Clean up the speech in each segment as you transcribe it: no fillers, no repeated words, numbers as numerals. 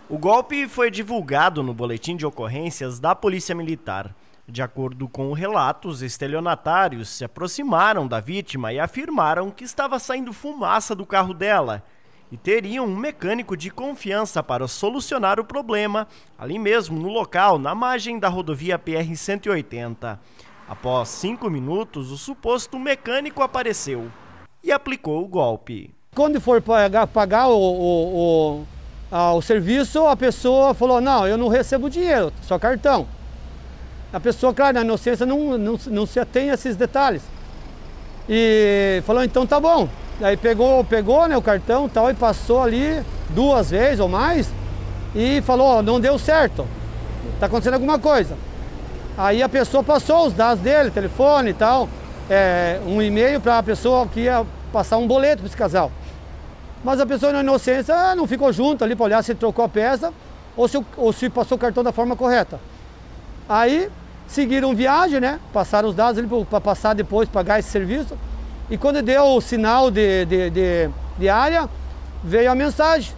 O golpe foi divulgado no boletim de ocorrências da Polícia Militar. De acordo com o relato, os estelionatários se aproximaram da vítima e afirmaram que estava saindo fumaça do carro dela e teriam um mecânico de confiança para solucionar o problema ali mesmo no local, na margem da rodovia PR-180. Após 5 minutos, o suposto mecânico apareceu e aplicou o golpe. Quando for pagar o serviço, a pessoa falou: não, eu não recebo dinheiro, só cartão. A pessoa, claro, na inocência não se atém a esses detalhes. E falou: então tá bom. Aí pegou né, o cartão tal, e passou ali 2 vezes ou mais e falou: não deu certo, tá acontecendo alguma coisa. Aí a pessoa passou os dados dele, telefone e tal, um e-mail para a pessoa que ia passar um boleto para esse casal. Mas a pessoa na inocência não ficou junto ali para olhar se trocou a peça ou se passou o cartão da forma correta. Aí seguiram viagem, né? Passaram os dados ali para passar depois, pagar esse serviço. E quando deu o sinal de área, veio a mensagem.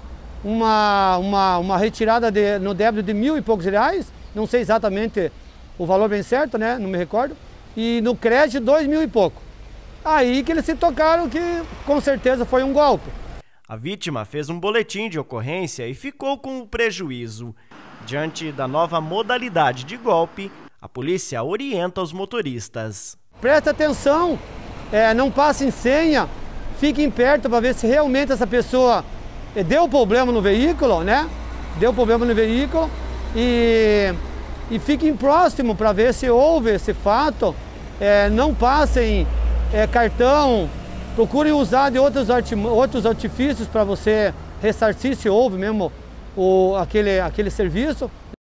Uma retirada no débito de R$1.000 e poucos, não sei exatamente o valor bem certo, né? Não me recordo. E no crédito, R$2.000 e pouco. Aí que eles se tocaram que com certeza foi um golpe. A vítima fez um boletim de ocorrência e ficou com o prejuízo. Diante da nova modalidade de golpe, a polícia orienta os motoristas. Presta atenção, não passem senha, fiquem perto para ver se realmente essa pessoa deu problema no veículo, né? Deu problema no veículo e fiquem próximo para ver se houve esse fato. Não passem cartão, procurem usar de outros artifícios para você ressarcir se houve mesmo aquele serviço.